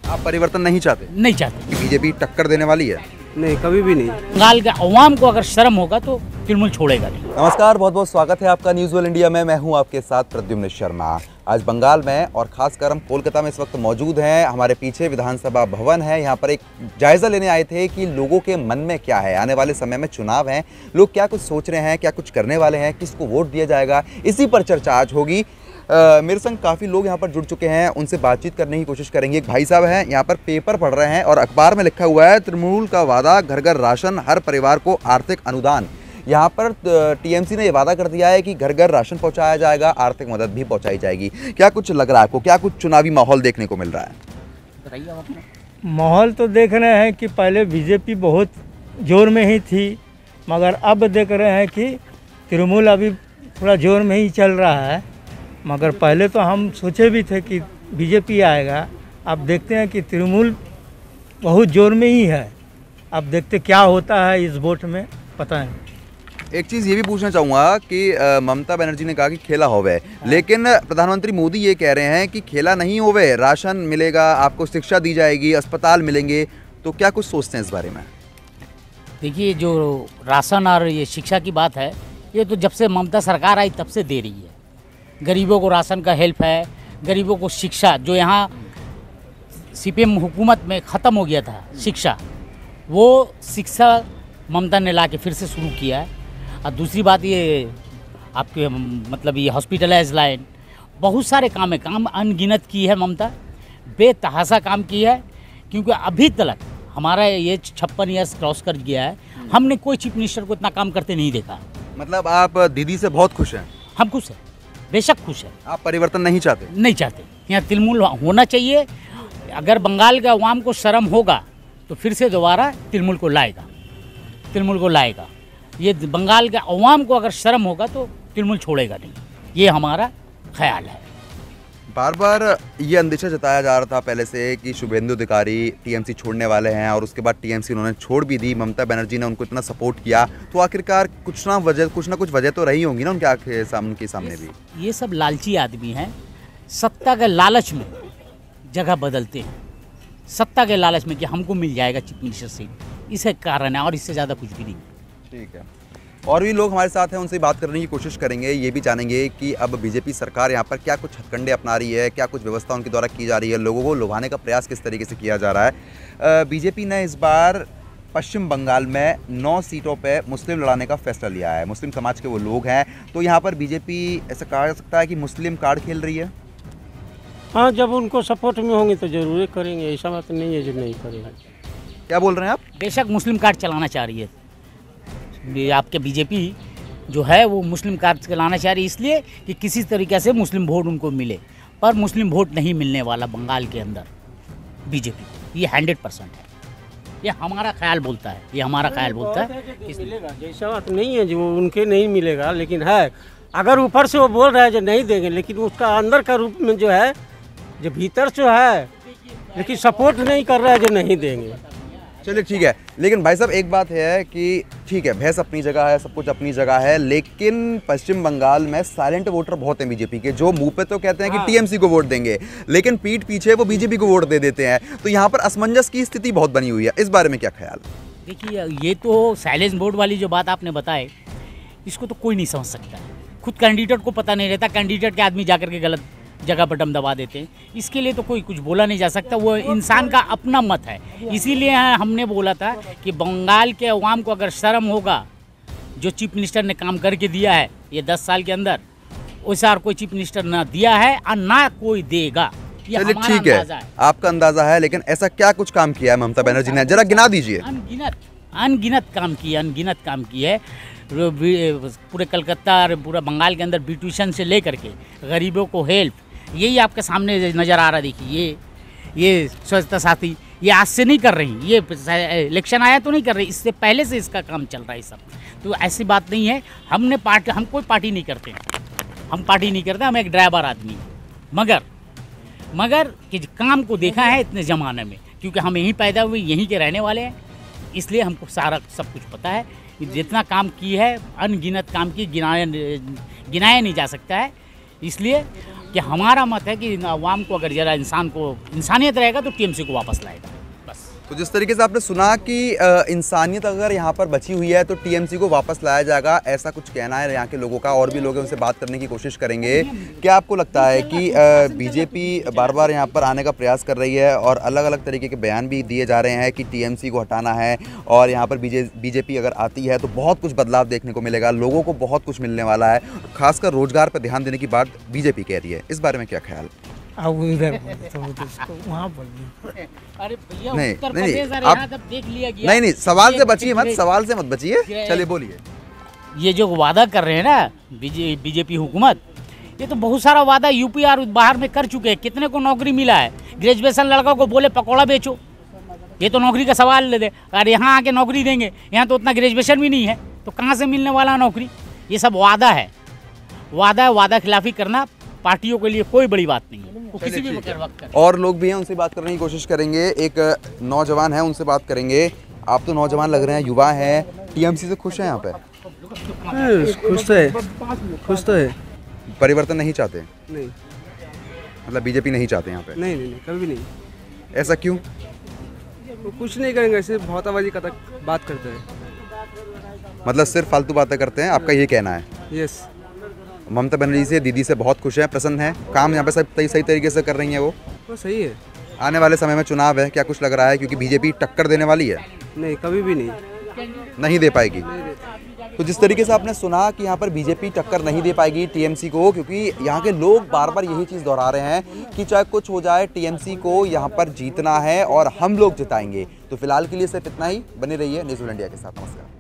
आप परिवर्तन नहीं चाहते? नहीं चाहते। बीजेपी टक्कर देने वाली है? नहीं, कभी भी नहीं। बंगाल के अवाम को अगर शर्म होगा तो तृणमूल छोड़ेगा नहीं। नमस्कार, बहुत बहुत स्वागत है आपका न्यूज़ वर्ल्ड इंडिया में। मैं हूं आपके साथ प्रद्युम्न शर्मा। आज बंगाल में और खासकर हम कोलकाता में इस वक्त मौजूद हैं। हमारे पीछे विधानसभा भवन है। यहाँ पर एक जायज़ा लेने आए थे कि लोगों के मन में क्या है, आने वाले समय में चुनाव हैं, लोग क्या कुछ सोच रहे हैं, क्या कुछ करने वाले हैं, किसको वोट दिया जाएगा, इसी पर चर्चा आज होगी। मेरे संग काफ़ी लोग यहाँ पर जुड़ चुके हैं, उनसे बातचीत करने की कोशिश करेंगे। एक भाई साहब हैं, यहाँ पर पेपर पढ़ रहे हैं और अखबार में लिखा हुआ है तृणमूल का वादा, घर घर राशन, हर परिवार को आर्थिक अनुदान। यहाँ पर टीएमसी ने ये वादा कर दिया है कि घर घर राशन पहुँचाया जाएगा, आर्थिक मदद भी पहुँचाई जाएगी। क्या कुछ लग रहा है आपको, क्या कुछ चुनावी माहौल देखने को मिल रहा है? बताइए आप अपना। माहौल तो देख रहे हैं कि पहले बीजेपी बहुत जोर में ही थी, मगर अब देख रहे हैं कि तृणमूल अभी थोड़ा जोर में ही चल रहा है। मगर पहले तो हम सोचे भी थे कि बीजेपी आएगा। अब देखते हैं कि तृणमूल बहुत जोर में ही है। अब देखते क्या होता है इस वोट में, पता नहीं। एक चीज़ ये भी पूछना चाहूँगा कि ममता बनर्जी ने कहा कि खेला होवे, लेकिन प्रधानमंत्री मोदी ये कह रहे हैं कि खेला नहीं होवे, राशन मिलेगा, आपको शिक्षा दी जाएगी, अस्पताल मिलेंगे। तो क्या कुछ सोचते हैं इस बारे में? देखिए, जो राशन और ये शिक्षा की बात है, ये तो जब से ममता सरकार आई तब से दे रही है। गरीबों को राशन का हेल्प है, गरीबों को शिक्षा, जो यहाँ सीपीएम हुकूमत में ख़त्म हो गया था शिक्षा, वो शिक्षा ममता ने ला के फिर से शुरू किया है। और दूसरी बात ये आपके मतलब ये हॉस्पिटलाइज लाइन, बहुत सारे काम अनगिनत की है ममता, बेतहाशा काम की है। क्योंकि अभी तक हमारा ये 56 ईयर्स क्रॉस कर गया है, हमने कोई चीफ मिनिस्टर को इतना काम करते नहीं देखा। मतलब आप दीदी से बहुत खुश हैं? हम खुश हैं, बेशक खुश है। आप परिवर्तन नहीं चाहते? नहीं चाहते। यहाँ तृणमूल होना चाहिए। अगर बंगाल के अवाम को शर्म होगा तो फिर से दोबारा तृणमूल को लाएगा। ये बंगाल के अवाम को अगर शर्म होगा तो तृणमूल छोड़ेगा नहीं, ये हमारा ख्याल है। बार बार ये अंदेशा जताया जा रहा था पहले से कि शुभेंदु अधिकारी टीएमसी छोड़ने वाले हैं, और उसके बाद टीएमसी उन्होंने छोड़ भी दी। ममता बनर्जी ने उनको इतना सपोर्ट किया, तो आखिरकार कुछ ना कुछ वजह तो रही होंगी ना उनके सामने भी। ये सब लालची आदमी हैं, सत्ता के लालच में जगह बदलते हैं, सत्ता के लालच में कि हमको मिल जाएगा चीफ मिनिस्टर सीट, इसे कारण है और इससे ज़्यादा कुछ भी नहीं। ठीक है, और भी लोग हमारे साथ हैं, उनसे बात करने की कोशिश करेंगे। ये भी जानेंगे कि अब बीजेपी सरकार यहाँ पर क्या कुछ हथकंडे अपना रही है, क्या कुछ व्यवस्था उनके द्वारा की जा रही है, लोगों को लुभाने का प्रयास किस तरीके से किया जा रहा है। बीजेपी ने इस बार पश्चिम बंगाल में 9 सीटों पे मुस्लिम लड़ाने का फैसला लिया है। मुस्लिम समाज के वो लोग हैं, तो यहाँ पर बीजेपी ऐसा कहा जा सकता है कि मुस्लिम कार्ड खेल रही है। हाँ, जब उनको सपोर्ट में होंगे तो जरूर करेंगे, ऐसा बात नहीं है जो नहीं करेंगे। क्या बोल रहे हैं आप? बेशक मुस्लिम कार्ड चलाना चाह रही है आपके बीजेपी जो है, वो मुस्लिम कार्ड चलाना चाह रही है इसलिए कि किसी तरीके से मुस्लिम वोट उनको मिले, पर मुस्लिम वोट नहीं मिलने वाला बंगाल के अंदर बीजेपी, ये 100% है। ये हमारा ख्याल बोलता है, ये हमारा ख्याल बोलता है। मिलेगा जैसा बात नहीं है जो उनके नहीं मिलेगा, लेकिन है अगर ऊपर से वो बोल रहा है जो नहीं देंगे, लेकिन उसका अंदर का रूप में जो है, जो भीतर से है, लेकिन सपोर्ट नहीं कर रहा है जो नहीं देंगे। चलिए ठीक है, लेकिन भाई साहब एक बात है कि ठीक है, भैंस अपनी जगह है, सब कुछ अपनी जगह है, लेकिन पश्चिम बंगाल में साइलेंट वोटर बहुत हैं बीजेपी के, जो मुंह पे तो कहते हैं कि टीएमसी को वोट देंगे, लेकिन पीठ पीछे वो बीजेपी को वोट दे देते हैं। तो यहाँ पर असमंजस की स्थिति बहुत बनी हुई है, इस बारे में क्या ख्याल? देखिए, ये तो साइलेंस वोट वाली जो बात आपने बताए, इसको तो कोई नहीं समझ सकता है। खुद कैंडिडेट को पता नहीं रहता, कैंडिडेट के आदमी जाकर के गलत जगह पर दम दबा देते हैं। इसके लिए तो कोई कुछ बोला नहीं जा सकता, वो इंसान का अपना मत है। इसीलिए हमने बोला था कि बंगाल के अवाम को अगर शर्म होगा, जो चीफ मिनिस्टर ने काम करके दिया है ये 10 साल के अंदर, वैसा और कोई चीफ मिनिस्टर ना दिया है और ना कोई देगा। ये चलिए हमारा ठीक है, अंदाजा है। आपका अंदाजा है, लेकिन ऐसा क्या कुछ काम किया है ममता बनर्जी ने, जरा गिना दीजिए। अनगिनत काम की है। पूरे कलकत्ता और पूरा बंगाल के अंदर ब्यूटिशियन से लेकर के गरीबों को हेल्प, यही आपके सामने नज़र आ रहा। देखिए, ये स्वच्छता साथी, ये आज से नहीं कर रही, ये इलेक्शन आया तो नहीं कर रही, इससे पहले से इसका काम चल रहा है सब। तो ऐसी बात नहीं है। हम कोई पार्टी नहीं करते, हम एक ड्राइवर आदमी हैं। मगर कि काम को देखा है इतने ज़माने में, क्योंकि हम यहीं पैदा हुए, यहीं के रहने वाले हैं, इसलिए हमको सारा सब कुछ पता है। जितना काम की है, अनगिनत काम की, गिनाया नहीं जा सकता है। इसलिए कि हमारा मत है कि आवाम को अगर ज़रा इंसान को इंसानियत रहेगा तो टीएमसी को वापस लाएगा बस। तो जिस तरीके से आपने सुना कि इंसानियत अगर यहाँ पर बची हुई है तो टीएमसी को वापस लाया जाएगा, ऐसा कुछ कहना है यहाँ के लोगों का। और भी लोग हैं, उनसे बात करने की कोशिश करेंगे। क्या आपको लगता है कि बीजेपी बार बार यहाँ पर आने का प्रयास कर रही है और अलग अलग तरीके के बयान भी दिए जा रहे हैं कि टीएमसी को हटाना है और यहाँ पर बीजेपी अगर आती है तो बहुत कुछ बदलाव देखने को मिलेगा, लोगों को बहुत कुछ मिलने वाला है, खासकर रोजगार पर ध्यान देने की बात बीजेपी कह रही है। इस बारे में क्या ख्याल? अब इधर तो वहाँ बोलिए। अरे भैया नहीं, उत्तर नहीं, प्रदेश और आप- यहाँ तब देख लिया गया। नहीं सवाल से बचिए मत, ये- सवाल से मत बचिए, चलिए बोलिए। ये जो वादा कर रहे हैं ना बीजेपी हुकूमत, ये तो बहुत सारा वादा यूपी और बाहर में कर चुके हैं। कितने को नौकरी मिला है? ग्रेजुएशन लड़का को बोले पकौड़ा बेचो, ये तो नौकरी का सवाल ले दे। और यहाँ आके नौकरी देंगे, यहाँ तो उतना ग्रेजुएशन भी नहीं है, तो कहाँ से मिलने वाला नौकरी? ये सब वादा है, वादा खिलाफी करना पार्टियों के लिए कोई बड़ी बात नहीं है। वो किसी भी वक्त करें। और लोग भी हैं, उनसे बात करने की कोशिश करेंगे। एक नौजवान है, उनसे बात करेंगे। आप तो नौजवान लग रहे हैं, युवा हैं, टीएमसी से खुश हैं यहाँ पे? खुश तो है। परिवर्तन नहीं चाहते? नहीं मतलब बीजेपी नहीं चाहते यहाँ पे? नहीं कभी भी नहीं। ऐसा क्यों? वो कुछ नहीं करेंगे, सिर्फ भौताबाजी का तक बात करते हैं। मतलब सिर्फ फालतू बातें करते हैं, आपका ये कहना है? यस। ममता बनर्जी से, दीदी से बहुत खुश हैं, प्रसन्न हैं, काम यहाँ पे सब सही तरीके से कर रही हैं वो सही है। आने वाले समय में चुनाव है, क्या कुछ लग रहा है? क्योंकि बीजेपी टक्कर देने वाली है। नहीं, कभी भी नहीं। नहीं दे पाएगी। तो जिस तरीके से आपने सुना कि यहाँ पर बीजेपी टक्कर नहीं दे पाएगी टीएमसी को, क्योंकि यहाँ के लोग बार बार यही चीज़ दोहरा रहे हैं कि चाहे कुछ हो जाए टीएमसी को यहाँ पर जीतना है और हम लोग जिताएंगे। तो फिलहाल के लिए सिर्फ इतना ही। बने रहिए न्यूज़ इंडिया के साथ। नमस्कार।